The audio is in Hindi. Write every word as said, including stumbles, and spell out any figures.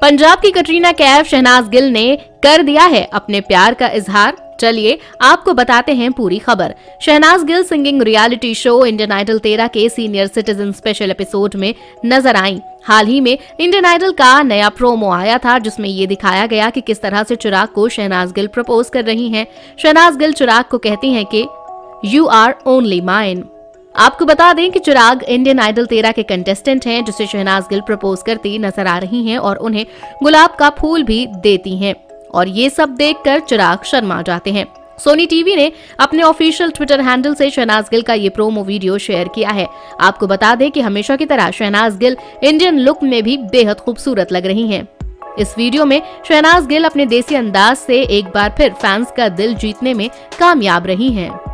पंजाब की कटरीना कैफ शहनाज गिल ने कर दिया है अपने प्यार का इजहार। चलिए आपको बताते हैं पूरी खबर। Shehnaaz Gill singing reality show Indian Idol तेरह के सीनियर सिटीजन स्पेशल एपिसोड में नजर आई। हाल ही में इंडियन आइडल का नया प्रोमो आया था जिसमें ये दिखाया गया कि किस तरह से चिराग को शहनाज गिल प्रपोज कर रही हैं। शहनाज गिल चिराग को कहती हैं कि यू आर ओनली माइन। आपको बता दें कि चिराग इंडियन आइडल तेरह के कंटेस्टेंट हैं जिसे शहनाज गिल प्रपोज करती नजर आ रही हैं और उन्हें गुलाब का फूल भी देती हैं और ये सब देखकर चिराग शर्मा जाते हैं। सोनी टीवी ने अपने ऑफिशियल ट्विटर हैंडल से शहनाज गिल का ये प्रोमो वीडियो शेयर किया है। आपको बता दें कि हमेशा की तरह शहनाज गिल इंडियन लुक में भी बेहद खूबसूरत लग रही हैं। इस वीडियो में शहनाज गिल अपने देसी अंदाज से एक बार फिर फैंस का दिल जीतने में कामयाब रही हैं।